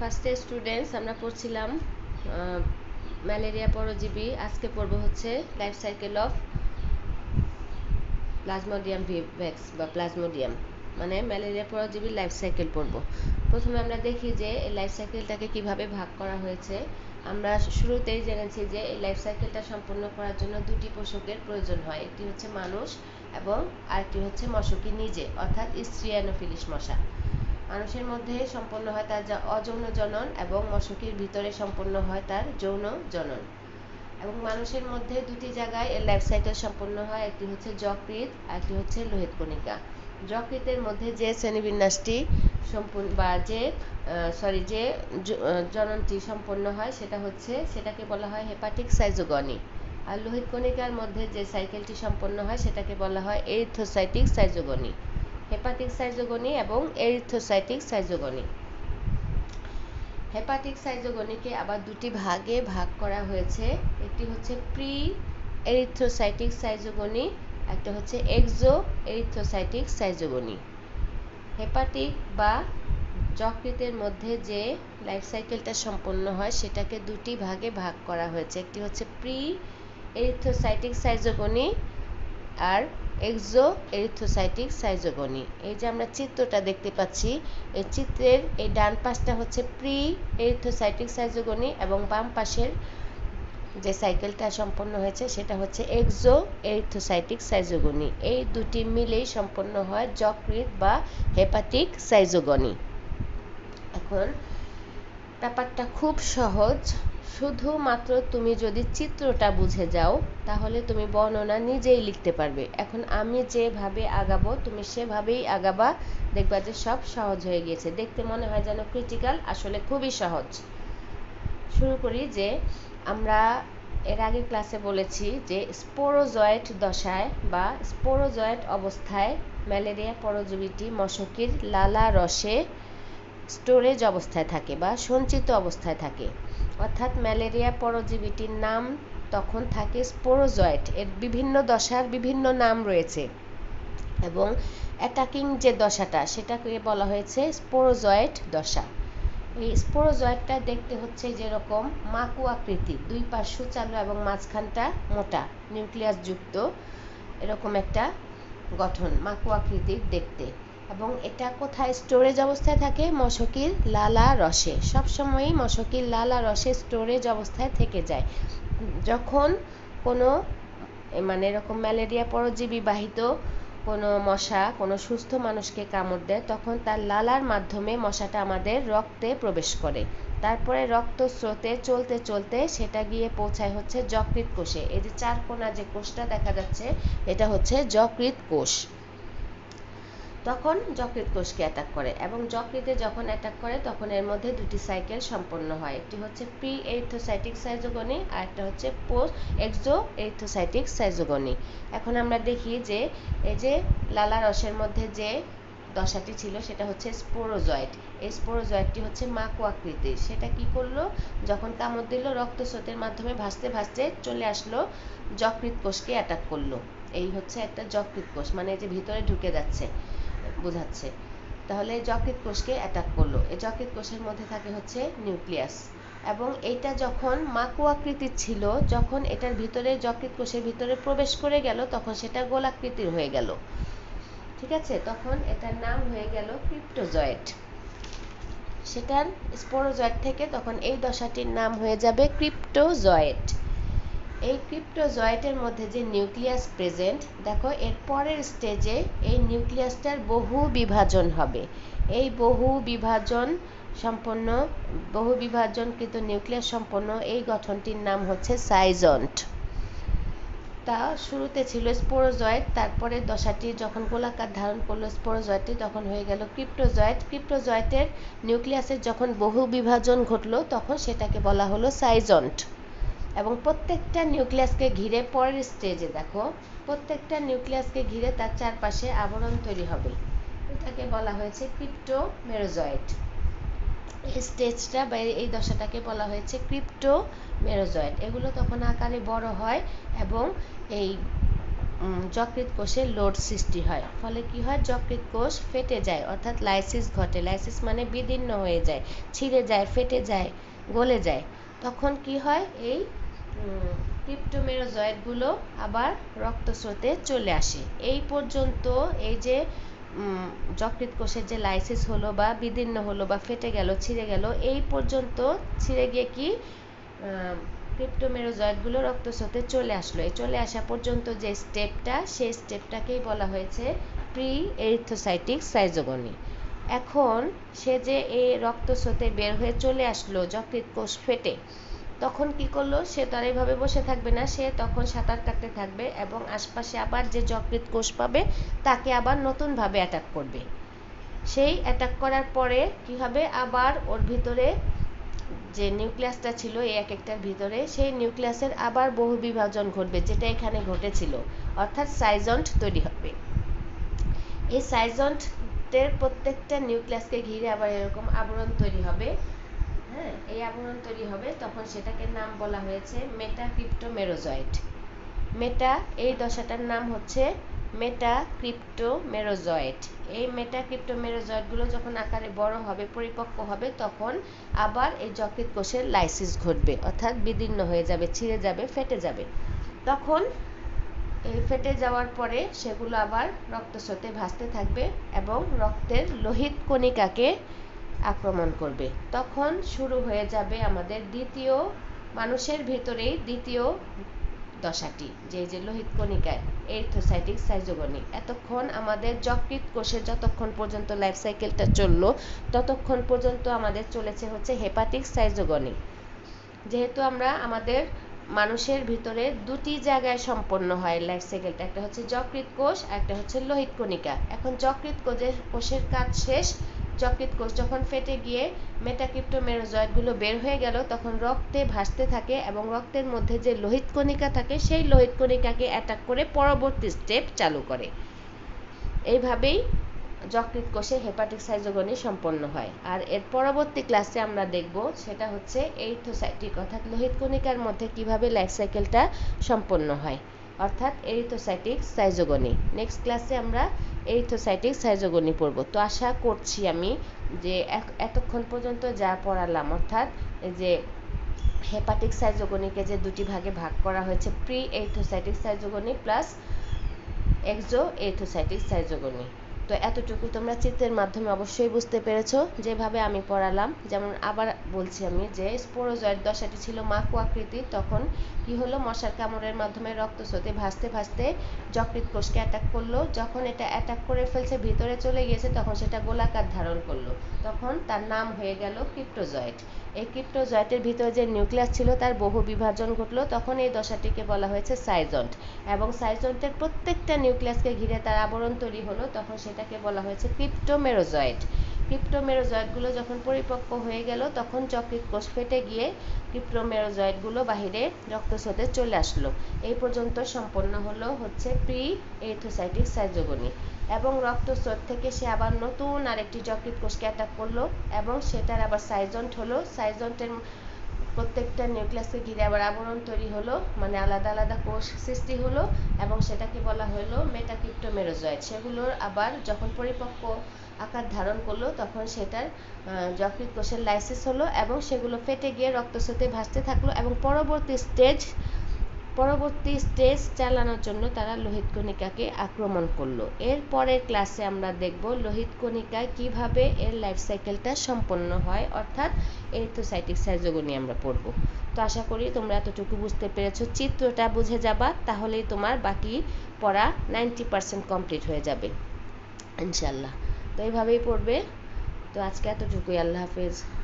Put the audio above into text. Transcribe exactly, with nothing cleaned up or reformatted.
ফার্স্টে স্টুডেন্টস আমরা পড়ছিলাম ম্যালেরিয়া পরজীবী। আজকে পড়ব হচ্ছে life cycle of plasmodium vivax বা প্লাজমোডিয়াম, মানে ম্যালেরিয়া পরজীবীর লাইফ সাইকেল পড়ব। প্রথমে আমরা দেখি যে এই লাইফ সাইকেলটাকে কিভাবে ভাগ করা হয়েছে। আমরা শুরুতেই জেনেছি যে এই লাইফ সাইকেলটা সম্পূর্ণ করার জন্য দুটি পোষকের প্রয়োজন হয়, একটি হচ্ছে মানুষ এবং আরেকটি হচ্ছে মশকি নিজে, অর্থাৎ স্ত্রী অ্যানোফিলিস মশা। মানুষের মধ্যে সম্পন্ন হয় তার অযৌন জনন এবং মশকির ভিতরে সম্পন্ন হয় তার যৌন জনন। এবং মানুষের মধ্যে দুটি জায়গায় এর লাইফ সাইকেল সম্পন্ন হয়, একটি হচ্ছে যকৃৎ আর একটি হচ্ছে লোহিত কণিকা। যকৃতের মধ্যে যে শ্রেণীবিন্যাসটি সম্পূর্ণ বা যে সরি যে জননটি সম্পন্ন হয় সেটা হচ্ছে সেটাকে বলা হয় হেপাটিক সাইজোগনি। আর লোহিত কণিকার মধ্যে যে সাইকেলটি সম্পন্ন হয় সেটাকে বলা হয় এরিথ্রোসাইটিক সাইজোগনি। হেপাটিক সাইজোগনি এবং এরিথ্রোসাইটিক সাইজোগনি। হেপাটিক সাইজোগনিকে আবার দুটি ভাগে ভাগ করা হয়েছে, একটি হচ্ছে প্রি এরিথ্রোসাইটিক সাইজোগনি, একটা হচ্ছে এক্সো এরিথ্রোসাইটিক সাইজোগনি। হেপাটিক বা যকৃতের মধ্যে যে লাইফ সাইকেলটা সম্পন্ন হয় সেটাকে দুটি ভাগে ভাগ করা হয়েছে, একটি হচ্ছে প্রি এরিথ্রোসাইটিক সাইজোগনি আর এক্সো এরিথ্রোসাইটিক সাইজোগনি। এই যে আমরা চিত্রটা দেখতে পাচ্ছি, এই চিত্রের এই ডান পাশটা হচ্ছে প্রি এরিথ্রোসাইটিক সাইজোগনি এবং বাম পাশের যে সাইকেলটা সম্পন্ন হয়েছে সেটা হচ্ছে এক্সো এরিথ্রোসাইটিক সাইজোগনি। এই দুটি মিলেই সম্পন্ন হয় যকৃৎ বা হেপাটিক সাইজোগনি। এখন ব্যাপারটা খুব সহজ, শুধুমাত্র তুমি যদি চিত্রটা বুঝে যাও তাহলে তুমি বর্ণনা নিজেই লিখতে পারবে। এখন আমি যেভাবে আগাবো তুমি সেভাবেই আগাবা, দেখবা যে সব সহজ হয়ে গিয়েছে। দেখতে মনে হয় যেন ক্রিটিক্যাল, আসলে খুবই সহজ। শুরু করি যে আমরা এর আগে ক্লাসে বলেছি যে স্পোরোজয়েট দশায় বা স্পোরোজয়েট অবস্থায় ম্যালেরিয়া পরজীবীটি মশকির লালা রসে স্টোরেজ অবস্থায় থাকে বা সঞ্চিত অবস্থায় থাকে, অর্থাৎ ম্যালেরিয়া পরজীবীটির নাম তখন থাকে স্পোরোজয়েট। এর বিভিন্ন দশার বিভিন্ন নাম রয়েছে এবং অ্যাটাকিং যে দশাটা সেটাকে বলা হয়েছে স্পোরোজয়েট দশা। এই স্পোরোজয়েটটা দেখতে হচ্ছে যেরকম মাকু আকৃতি, দুই পাশ সুচালো এবং মাঝখানটা মোটা নিউক্লিয়াস যুক্ত, এরকম একটা গঠন, মাকু আকৃতির দেখতে। এবং এটা কোথায় স্টোরেজ অবস্থায় থাকে? মশকির লালা রসে। সবসময়ই মশকির লালা রসে স্টোরেজ অবস্থায় থেকে যায়। যখন কোনো মানে এরকম ম্যালেরিয়া পরজীবী বাহিত কোনো মশা কোনো সুস্থ মানুষকে কামড় দেয় তখন তার লালার মাধ্যমে মশাটা আমাদের রক্তে প্রবেশ করে, তারপরে রক্ত স্রোতে চলতে চলতে সেটা গিয়ে পৌঁছায় হচ্ছে যকৃৎ কোষে। এই যে চার কোণা যে কোষটা দেখা যাচ্ছে এটা হচ্ছে যকৃৎ কোষ। তখন যকৃৎ কোষকে অ্যাটাক করে এবং যকৃতে যখন অ্যাটাক করে তখন এর মধ্যে দুটি সাইকেল সম্পন্ন হয়, একটি হচ্ছে প্রি এরিথ্রোসাইটিক সাইজোগনি আর একটা হচ্ছে পোস্ট এক্সো এরিথ্রোসাইটিক সাইজোগনি। এখন আমরা দেখি যে এই যে লালা রসের মধ্যে যে দশাটি ছিল সেটা হচ্ছে স্পোরোজয়েট। এই স্পোরোজয়েটটি হচ্ছে মাকু আকৃতির। সেটা কি করলো, যখন কামড় দিল রক্তস্রোতের মাধ্যমে ভাসতে ভাসতে চলে আসলো যকৃৎ কোষকে অ্যাটাক করলো। এই হচ্ছে একটা যকৃৎ কোষ, মানে এই যে ভিতরে ঢুকে যাচ্ছে বোঝাচ্ছে। তাহলে যকৃৎ কোষকে অ্যাটাক করলো। এই যকৃৎ কোষের মধ্যে থাকে হচ্ছে নিউক্লিয়াস এবং এটা যখন মাকু আকৃতির ছিল, যখন এটার ভিতরে যকৃৎ কোষের ভিতরে প্রবেশ করে গেল তখন সেটা গোলাকৃতির হয়ে গেল, ঠিক আছে? তখন এটার নাম হয়ে গেল ক্রিপ্টোজয়েট। সেটার স্পোরোজয়েট থেকে তখন এই দশাটির নাম হয়ে যাবে ক্রিপ্টোজয়েট। এই ক্রিপ্টোজয়েটের মধ্যে যে নিউক্লিয়াস প্রেজেন্ট, দেখো এর পরের স্টেজে এই নিউক্লিয়াসটার বহু বিভাজন হবে। এই বহু বিভাজন সম্পন্ন বহু বিভাজনকৃত নিউক্লিয়াস সম্পন্ন এই গঠনটির নাম হচ্ছে সাইজন্ট। তা শুরুতে ছিল স্পোরোজয়েট, তারপরে দশাটি যখন গোলাকার ধারণ করলো স্পোরোজয়েটটি তখন হয়ে গেল ক্রিপ্টোজয়েট। ক্রিপ্টোজয়েটের নিউক্লিয়াসের যখন বহু বিভাজন ঘটলো তখন সেটাকে বলা হলো সাইজন্ট। এবং প্রত্যেকটা নিউক্লিয়াসকে ঘিরে পরের স্টেজে দেখো প্রত্যেকটা নিউক্লিয়াসকে ঘিরে তার চারপাশে আবরণ তৈরি হবে, এটাকে বলা হয়েছে ক্রিপ্টোমেরোজয়েট। এই স্টেজটা বা এই দশাটাকে বলা হয়েছে ক্রিপ্টোমেরোজয়েট। এগুলো তখন আকারে বড় হয় এবং এই যকৃৎ কোষে লোড সৃষ্টি হয়, ফলে কি হয় যকৃৎ কোষ ফেটে যায়, অর্থাৎ লাইসিস ঘটে। লাইসিস মানে বিদীর্ণ হয়ে যায়, ছিঁড়ে যায়, ফেটে যায়, গলে যায়। তখন কি হয়, এই ক্রিপ্টোমেরোজয়েডগুলো আবার রক্তস্রোতে চলে আসে। এই পর্যন্ত এই যে যকৃৎ কোষের যে লাইসিস হলো বা বিদীর্ণ হলো বা ফেটে গেল, ছিঁড়ে গেল, এই পর্যন্ত ছিঁড়ে গিয়ে কি ক্রিপ্টোমেরোজয়েডগুলো রক্তস্রোতে চলে আসলো। এই চলে আসা পর্যন্ত যে স্টেপটা, সেই স্টেপটাকেই বলা হয়েছে প্রি এরিথ্রোসাইটিক সাইজোগনি। এখন সে যে এই রক্তস্রোতে বের হয়ে চলে আসলো যকৃৎ কোষ ফেটে, তখন কি করলো, সে তার এইভাবে বসে থাকবে না, সে তখন সাঁতার কাটতে থাকবে এবং আশপাশে আবার যে যকৃৎ কোষ পাবে তাকে আবার নতুনভাবে অ্যাটাক করবে। সেই অ্যাটাক করার পরে কি হবে, আবার ওর ভিতরে যে নিউক্লিয়াসটা ছিল এই এক একটার ভিতরে, সেই নিউক্লিয়াসের আবার বহু বিভাজন ঘটবে, যেটা এখানে ঘটেছিল, অর্থাৎ সাইজন্ট তৈরি হবে। এই সাইজন্টের প্রত্যেকটা নিউক্লিয়াসকে ঘিরে আবার এরকম আবরণ তৈরি হবে। হ্যাঁ, এই আবরণ তৈরি হবে, তখন সেটাকে নাম বলা হয়েছে মেটাক্রিপ্টোমেরোজয়েড। মেটা, এই দশাটার নাম হচ্ছে মেটাক্রিপ্টোমেরোজয়েড। এই মেটাক্রিপ্টোমেরোজয়েডগুলো যখন আকারে বড় হবে, পরিপক্ক হবে, তখন আবার এই যকৃৎ কোষের লাইসিস ঘটবে, অর্থাৎ বিদীর্ণ হয়ে যাবে, ছিঁড়ে যাবে, ফেটে যাবে। তখন এই ফেটে যাওয়ার পরে সেগুলো আবার রক্তস্রোতে ভাসতে থাকবে এবং রক্তের লোহিত কণিকাকে আক্রমণ করবে। তখন শুরু হয়ে যাবে আমাদের দ্বিতীয়, মানুষের ভিতরেই দ্বিতীয় দশাটি, যে যে লোহিত কণিকায় এরিথ্রোসাইটিক সাইজোগনি। এতক্ষণ আমাদের যকৃৎ কোষে যতক্ষণ পর্যন্ত লাইফ সাইকেলটা চললো, ততক্ষণ পর্যন্ত আমাদের চলেছে হচ্ছে হেপাটিক সাইজোগনি। যেহেতু আমরা আমাদের মানুষের ভিতরে দুটি জায়গায় সম্পন্ন হয় লাইফ সাইকেলটা, একটা হচ্ছে যকৃৎ কোষ, একটা হচ্ছে লোহিত কণিকা। এখন যকৃৎ কোষের কোষের কাজ শেষ। যকৃৎ কোষ যখন ফেটে গিয়ে মেটাক্রিপ্টোমেরোজয়েডগুলো বের হয়ে গেল, তখন রক্তে ভাসতে থাকে এবং রক্তের মধ্যে যে লোহিত কণিকা থাকে, সেই লোহিত কণিকাকে অ্যাটাক করে পরবর্তী স্টেপ চালু করে। এইভাবেই যকৃৎ কোষে হেপাটিক সাইজোগনি সম্পন্ন হয়। আর এর পরবর্তী ক্লাসে আমরা দেখব সেটা হচ্ছে এরিথ্রোসাইটিক, অর্থাৎ লোহিত কণিকার মধ্যে কিভাবে লাইফ সাইকেলটা সম্পন্ন হয়, অর্থাৎ এরিথ্রোসাইটিক সাইজোগনি। নেক্সট ক্লাসে আমরা এরিথ্রোসাইটিক সাইজোগনি পড়ব। তো আশা করছি আমি যে এতক্ষণ পর্যন্ত যা পড়ালাম, অর্থাৎ যে হেপাটিক সাইজোগনিকে যে দুটি ভাগে ভাগ করা হয়েছে, pre erythrocytic schizogony plus exo erythrocytic schizogony, তো এতটুকু তোমরা চিত্রের মাধ্যমে অবশ্যই বুঝতে পেরেছো যেভাবে আমি পড়ালাম। যেমন আবার বলছি আমি যে স্পোরোজয়েড দশাটি ছিল মাকু আকৃতির, তখন কি হলো, মশার কামড়ের মাধ্যমে রক্তস্রোতে ভাসতে ভাসতে যকৃৎ কোষকে অ্যাটাক করলো। যখন এটা অ্যাটাক করে ফেলছে, ভিতরে চলে গিয়েছে, তখন সেটা গোলাকার ধারণ করলো, তখন তার নাম হয়ে গেল ক্রিপ্টোজয়েড। এই ক্রিপ্টোজয়েডের ভিতরে যে নিউক্লিয়াস ছিল তার বহু বিভাজন ঘটলো, তখন এই দশাটিকে বলা হয়েছে সাইজন্ট। এবং সাইজন্টের প্রত্যেকটা নিউক্লিয়াসকে ঘিরে তার আবরণ তৈরি হলো, তখন সেটাকে বলা হয়েছে ক্রিপ্টোমেরোজয়েড। ক্রিপ্টোমেরোজয়েডগুলো যখন পরিপক্ক হয়ে গেল, তখন যকৃৎ কোষ ফেটে গিয়ে ক্রিপ্টোমেরোজয়েডগুলো বাহিরে রক্তস্রোতে চলে আসলো। এই পর্যন্ত সম্পন্ন হলো হচ্ছে প্রি এরিথ্রোসাইটিক সাইজোগনি। এবং রক্তস্রোত থেকে সে আবার নতুন আরেকটি যকৃৎ কোষকে অ্যাটাক করলো এবং সেটার আবার সাইজন্ট হলো। সাইজন্টের প্রত্যেকটা নিউক্লিয়াসকে ঘিরে আবার আবরণ তৈরি হলো, মানে আলাদা আলাদা কোষ সৃষ্টি হলো এবং সেটাকে বলা হলো মেটাক্রিপ্টোমেরোজয়েড। সেগুলোর আবার যখন পরিপক্ক আকার ধারণ করলো, তখন সেটার যকৃৎ কোষের লাইসিস হলো এবং সেগুলো ফেটে গিয়ে রক্তস্রোতে ভাসতে থাকলো এবং পরবর্তী স্টেজ পরবর্তী স্টেজ চালানোর জন্য তারা লোহিত কণিকাকে আক্রমণ করলো। এর পরের ক্লাসে আমরা দেখব লোহিত কণিকায় কিভাবে এর লাইফ সাইকেলটা সম্পন্ন হয়, অর্থাৎ এরিথ্রোসাইটিক সাইজোগনি আমরা পড়ব। তো আশা করি তোমরা এতটুকু বুঝতে পেরেছো, চিত্রটা বুঝে যাবা, তাহলেই তোমার বাকি পড়া নাইনটি পার্সেন্ট কমপ্লিট হয়ে যাবে ইনশাল্লাহ। তো এইভাবেই পড়বে। তো আজকে এতটুকুই, আল্লাহ হাফেজ।